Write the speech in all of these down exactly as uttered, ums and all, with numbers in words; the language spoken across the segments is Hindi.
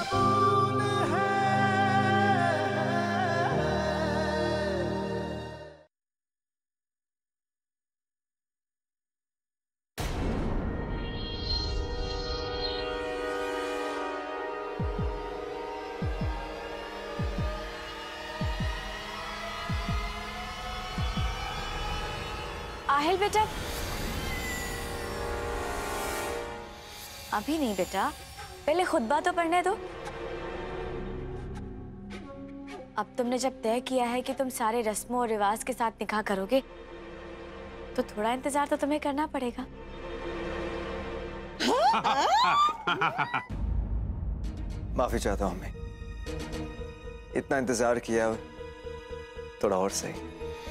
आहिल बेटा, अभी नहीं बेटा, पहले खुतबा तो पढ़ने दो। अब तुमने जब तय किया है कि तुम सारे रस्मों और रिवाज के साथ निकाह करोगे, तो थोड़ा इंतजार तो तुम्हें करना पड़ेगा। माफी चाहता हूं मैं, इतना इंतजार किया, थोड़ा और सही।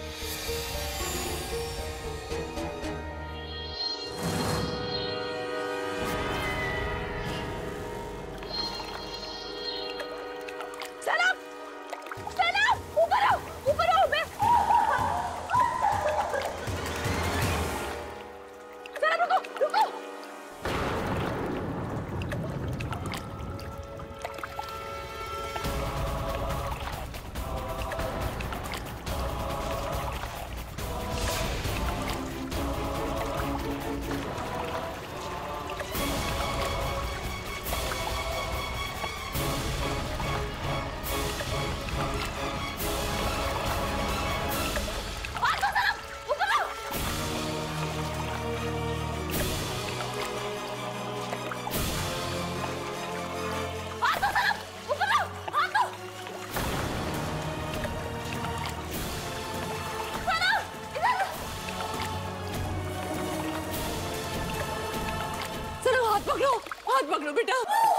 हाथ पकड़ो बेटा।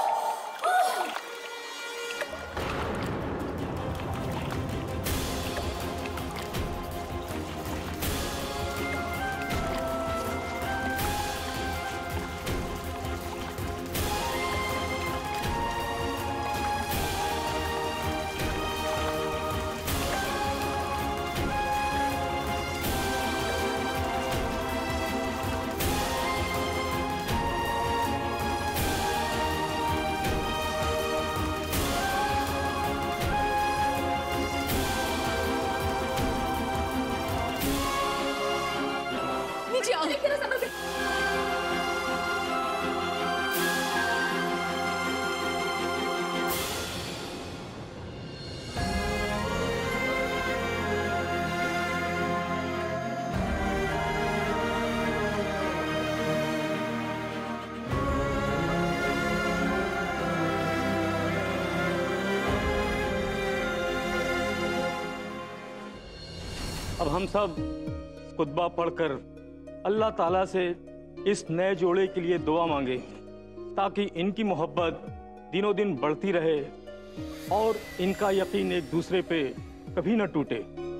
अब हम सब खुतबा पढ़कर अल्लाह ताला से इस नए जोड़े के लिए दुआ मांगे ताकि इनकी मोहब्बत दिनों दिन बढ़ती रहे और इनका यकीन एक दूसरे पे कभी न टूटे।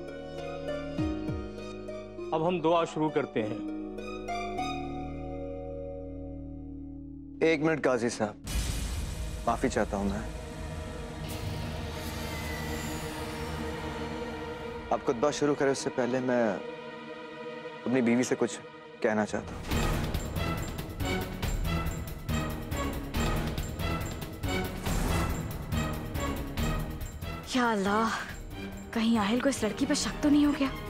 अब हम दुआ शुरू करते हैं। एक मिनट काजी साहब, माफी चाहता हूं मैं। आप खुतबा शुरू करें उससे पहले मैं अपनी बीवी से कुछ कहना चाहता हूं। या अल्लाह, कहीं आहिल को इस लड़की पर शक तो नहीं हो गया?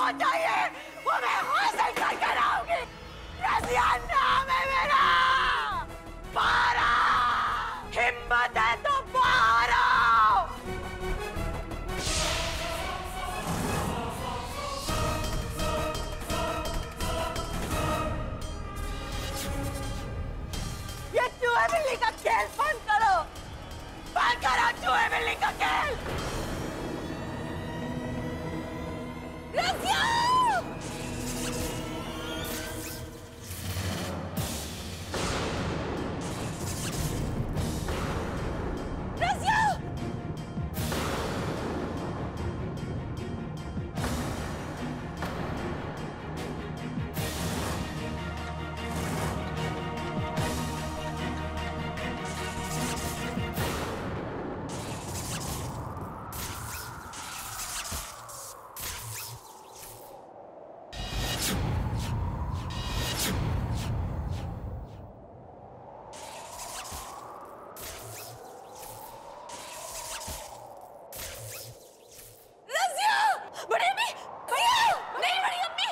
चाहिए वो मैं हासिल करके लाऊंगी। रज़िया नाम है मेरा। पारा, हिम्मत है तो पारा। ये चूहे बिल्ली का खेल बंद करो, बंद करो चूहे बिल्ली का खेल। रज़िया! रज़िया! बड़ी अम्मी, भैया, नहीं बड़ी अम्मी।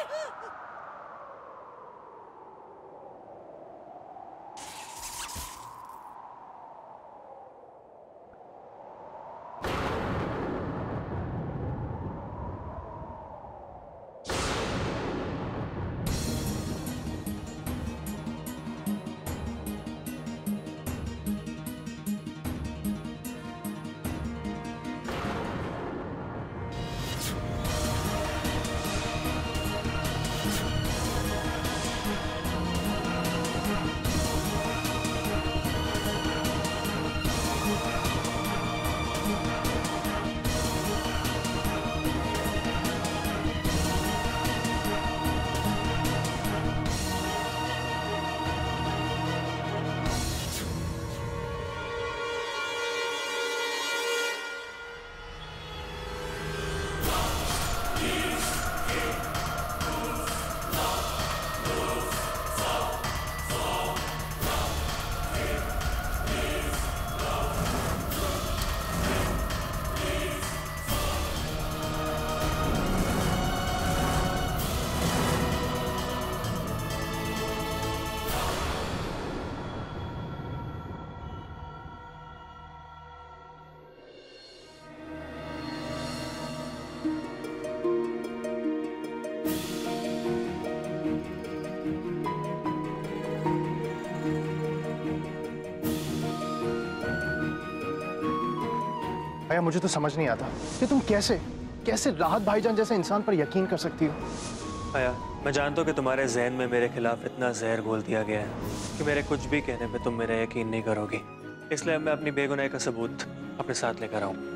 आया, मुझे तो समझ नहीं आता कि तुम कैसे कैसे राहत भाईजान जैसे इंसान पर यकीन कर सकती हो। आया, मैं जानता हूँ कि तुम्हारे जहन में मेरे खिलाफ इतना जहर घोल दिया गया है कि मेरे कुछ भी कहने पे तुम मेरा यकीन नहीं करोगी, इसलिए मैं अपनी बेगुनाही का सबूत अपने साथ लेकर आऊँ।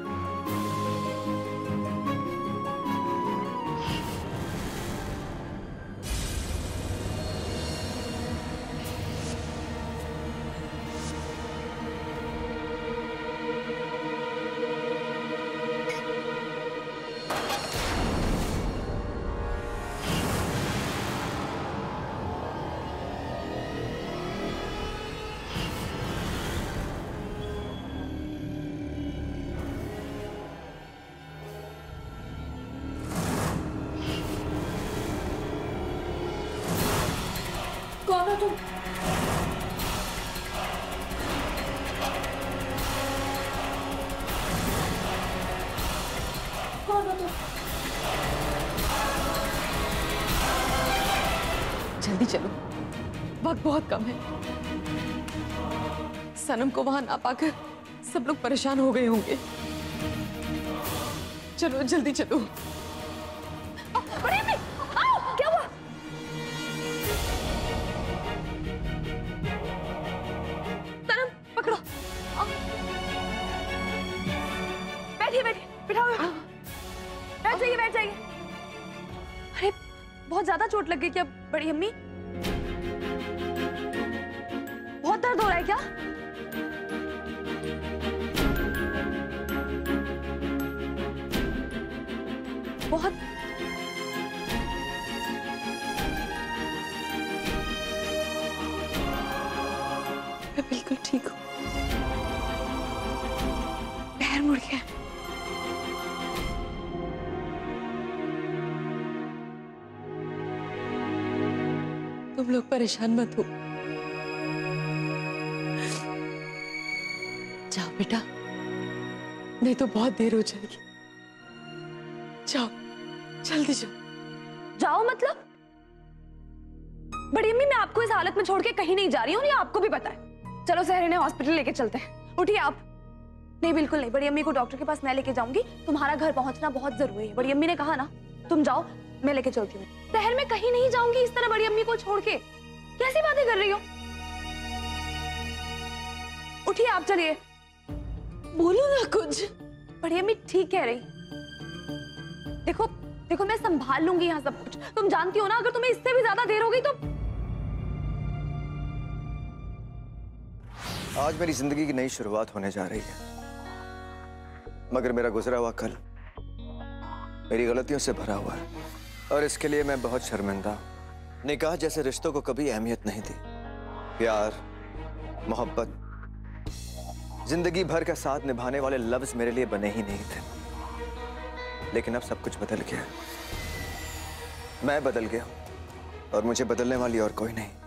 कौन हो तुम? कौन हो तुम? जल्दी चलो, वक्त बहुत कम है। सनम को वहां ना पाकर सब लोग परेशान हो गए होंगे। चलो जल्दी चलो। क्या हुआ? सनम पकड़ो। बैठिए बैठिए, बिठाओ। बैठ जाइए बैठ जाइए। अरे बहुत ज्यादा चोट लग गई क्या बड़ी अम्मी? बहुत दर्द हो रहा है क्या? बहुत मैं बिल्कुल ठीक हूँ। पैर मुड़ गया। तुम लोग परेशान मत हो। जाओ बेटा, नहीं तो बहुत देर हो जाएगी। जाओ, जल्दी जाओ। जाओ मतलब? बड़ी अम्मी, मैं आपको इस हालत में छोड़ के कहीं नहीं जा रही हूँ, ये आपको भी पता है। चलो सहर ने हॉस्पिटल लेके चलते हैं। उठिए आप। नहीं, बिल्कुल नहीं, बड़ी अम्मी को डॉक्टर के पास मैं लेके जाऊंगी। तुम्हारा घर पहुंचना बहुत जरूरी है। बड़ी अम्मी ने कहा ना, तुम जाओ, मैं लेके चलती हूँ। सहर में कहीं नहीं जाऊंगी इस तरह बड़ी अम्मी को छोड़ के। कैसी बातें कर रही हो? उठिए आप, चलिए। बोलो ना कुछ। बड़ी अम्मी ठीक कह रही। देखो देखो, मैं संभाल लूंगी यहाँ सब कुछ। तुम जानती हो ना, अगर तुम्हें इससे भी ज्यादा देर हो गई तो। आज मेरी जिंदगी की नई शुरुआत होने जा रही है, मगर मेरा गुजरा हुआ कल मेरी गलतियों से भरा हुआ है और इसके लिए मैं बहुत शर्मिंदा हूं। निकाह जैसे रिश्तों को कभी अहमियत नहीं दी। प्यार, मोहब्बत, जिंदगी भर का साथ निभाने वाले लफ्ज मेरे लिए बने ही नहीं थे। लेकिन अब सब कुछ बदल गया। मैं बदल गया और मुझे बदलने वाली और कोई नहीं।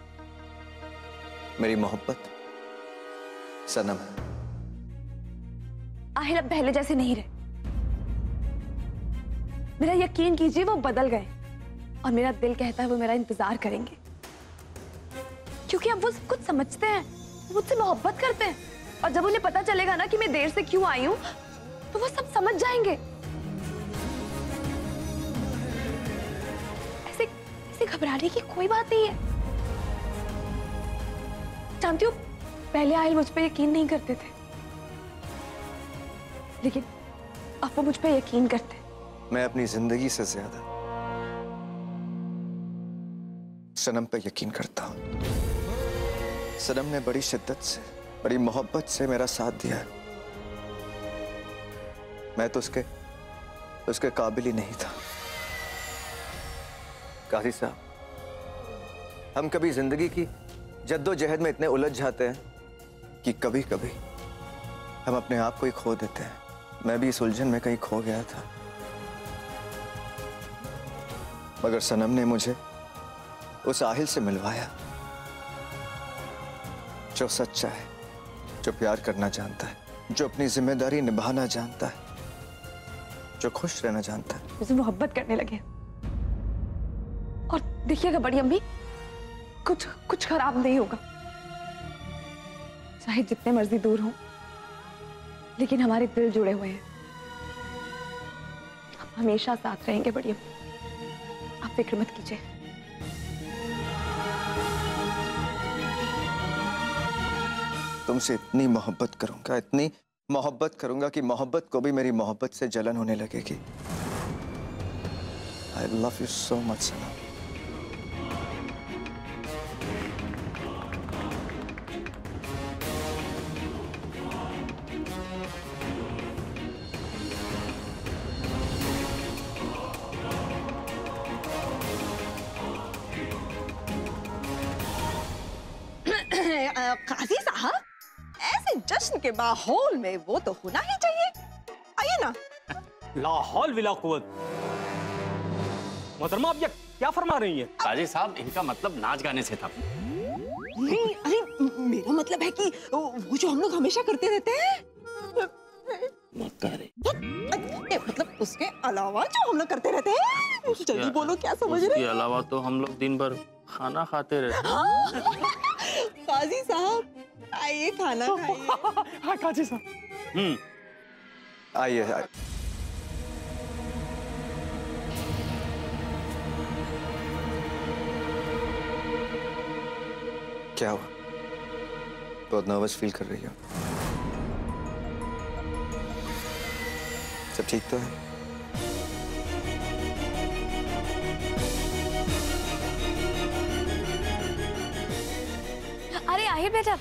मेरी मोहब्बत सनम। आहिर अब पहले जैसे नहीं रहे। मेरा यकीन कीजिए, वो बदल गए और मेरा दिल कहता है वो मेरा इंतजार करेंगे, क्योंकि अब वो सब कुछ समझते हैं, वो मुझसे मोहब्बत करते हैं। और जब उन्हें पता चलेगा ना कि मैं देर से क्यों आई हूं, तो वो सब समझ जाएंगे। ऐसे ऐसे घबराने की कोई बात नहीं है। जानती हो, पहले आहिल मुझ पे यकीन नहीं करते थे, लेकिन अब वो मुझ पे यकीन करते हैं। मैं अपनी जिंदगी से ज्यादा सनम पे यकीन करता हूं। सनम ने बड़ी शिद्दत से, बड़ी मोहब्बत से मेरा साथ दिया है। मैं तो उसके उसके काबिल ही नहीं था। काजी साहब, हम कभी जिंदगी की जद्दोजहद में इतने उलझ जाते हैं कि कभी कभी हम अपने आप को ही खो देते हैं। मैं भी इस उलझन में कहीं खो गया था, मगर सनम ने मुझे उस आहिल से मिलवाया जो सच्चा है, जो प्यार करना जानता है, जो अपनी जिम्मेदारी निभाना जानता है, जो खुश रहना जानता है। मुझे मोहब्बत करने लगे। और देखिएगा बड़ी अम्मी, कुछ कुछ खराब नहीं होगा। चाहे जितने मर्जी दूर हों, लेकिन हमारे दिल जुड़े हुए हैं। हम हमेशा साथ रहेंगे बड़ी अम्मी, आप फिक्र मत कीजिए। तुमसे इतनी मोहब्बत करूंगा, इतनी मोहब्बत करूंगा कि मोहब्बत को भी मेरी मोहब्बत से जलन होने लगेगी। I love you so much, सनम। काजी साहब, ऐसे जश्न के माहौल में वो तो होना ही चाहिए। आइए ना। लाहौल विला कुव्वत। मोहतरमा, आप ये क्या फरमा रही हैं? काजी साहब, इनका मतलब नाच गाने से था। नहीं, अरे मेरा मतलब है कि वो जो हम लोग हमेशा करते रहते हैं, मतलब उसके अलावा जो हम लोग करते रहते हैं। जल्दी बोलो, क्या समझ रहे? उसके अलावा तो हम लोग दिन भर खाना खाते रहते हैं। काजी साहब, आइए खाना खाइए। हाँ काजी साहब। हम्म, आइए आइए। क्या हुआ? बहुत नर्वस फील कर रही हो? सब ठीक तो है? अरे आहिर बेटा,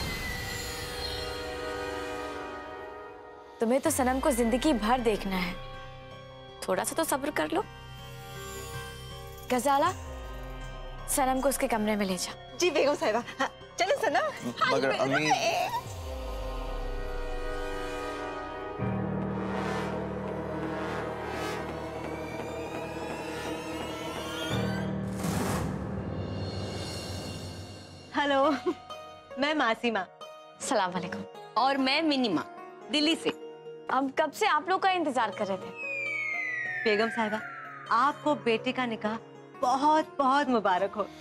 तुम्हें तो सनम को जिंदगी भर देखना है, थोड़ा सा तो सब्र कर लो। गजाला, सनम को उसके कमरे में ले जा। जी बेगम साहिबा। हाँ, चलो सनम। मगर अम्मी, हेलो, मैं मासीमा। सलाम वालेकुम। और मैं मिनीमा, दिल्ली से। अब कब से आप लोग का इंतजार कर रहे थे? बेगम साहिबा, आपको बेटे का निकाह बहुत बहुत मुबारक हो।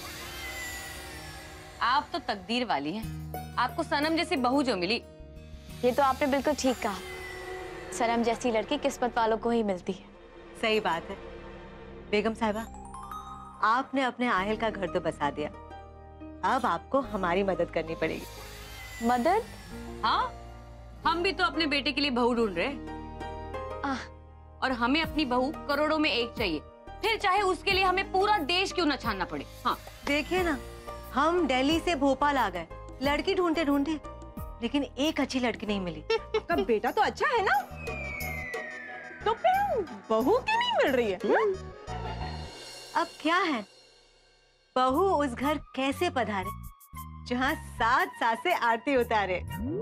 आप तो तकदीर वाली हैं। आपको सनम जैसी बहू जो मिली। ये तो आपने बिल्कुल ठीक कहा। सनम जैसी लड़की किस्मत वालों को ही मिलती है। सही बात है। बेगम साहिबा, आपने अपने आहिल का घर तो बसा दिया, अब आपको हमारी मदद करनी पड़ेगी। मदद? हाँ, हम भी तो अपने बेटे के लिए बहू ढूंढ रहे हैं। और हमें अपनी बहू करोड़ों में एक चाहिए, फिर चाहे उसके लिए हमें पूरा देश क्यों न छानना पड़े। हाँ, देखिए ना, हम दिल्ली से भोपाल आ गए लड़की ढूंढते ढूंढते, लेकिन एक अच्छी लड़की नहीं मिली। आपका बेटा तो अच्छा है ना, तो फिर बहू क्यों नहीं मिल रही है? अब क्या है, बहू उस घर कैसे पधारे जहाँ सात सासें आरती उतारे।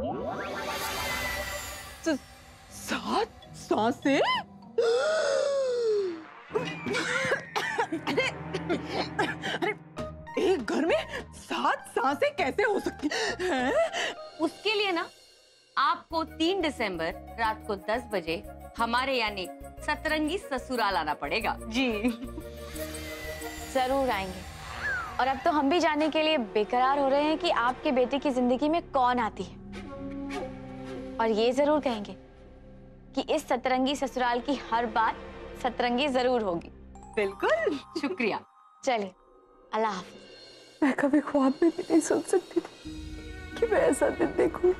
सात सासें? अरे, अरे, एक घर में सात सांसें कैसे हो सकती हैं? उसके लिए ना आपको तीन दिसंबर रात को दस बजे हमारे यानी सतरंगी ससुराल आना पड़ेगा। जी जरूर आएंगे। और अब तो हम भी जानने के लिए बेकरार हो रहे हैं कि आपके बेटे की जिंदगी में कौन आती है। और ये जरूर कहेंगे कि इस सतरंगी ससुराल की हर बात सतरंगी जरूर होगी। बिल्कुल। शुक्रिया। चलिए, अल्लाह हाफ़िज़। मैं कभी ख्वाब में भी नहीं सोच सकती थी कि मैं ऐसा दिन देखूं।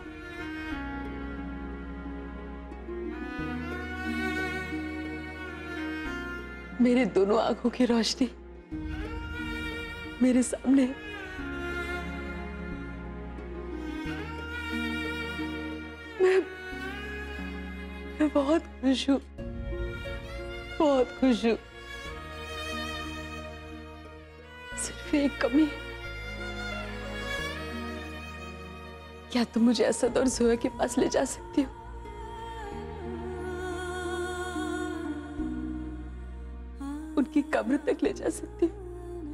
मेरे दोनों आंखों की रोशनी मेरे सामने है। मैं मैं बहुत खुश हूँ, बहुत खुश हूँ। सिर्फ एक कमी है, क्या तुम मुझे असद और जोया के पास ले जा सकती हो? उनकी कब्र तक ले जा सकती हो?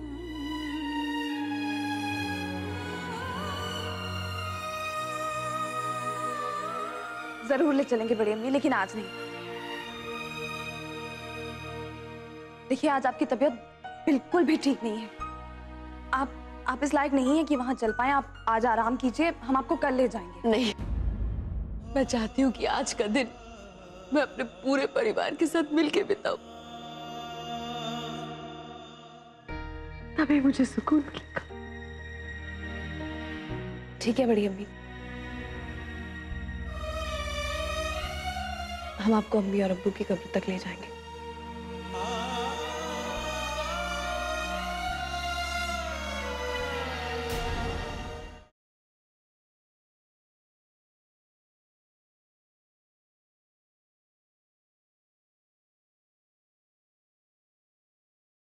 जरूर ले चलेंगे बड़ी अम्मी, लेकिन आज नहीं। देखिए, आज आपकी तबीयत बिल्कुल भी ठीक नहीं है। आप आप इस लायक नहीं है कि वहां चल पाए। आप आज आराम कीजिए, हम आपको कल ले जाएंगे। नहीं, मैं चाहती हूँ कि आज का दिन मैं अपने पूरे परिवार के साथ मिलके बिताऊं, तभी मुझे सुकून मिलेगा। ठीक है बड़ी अम्मी, हम आपको अम्मी और अब्बू की कब्र तक ले जाएंगे।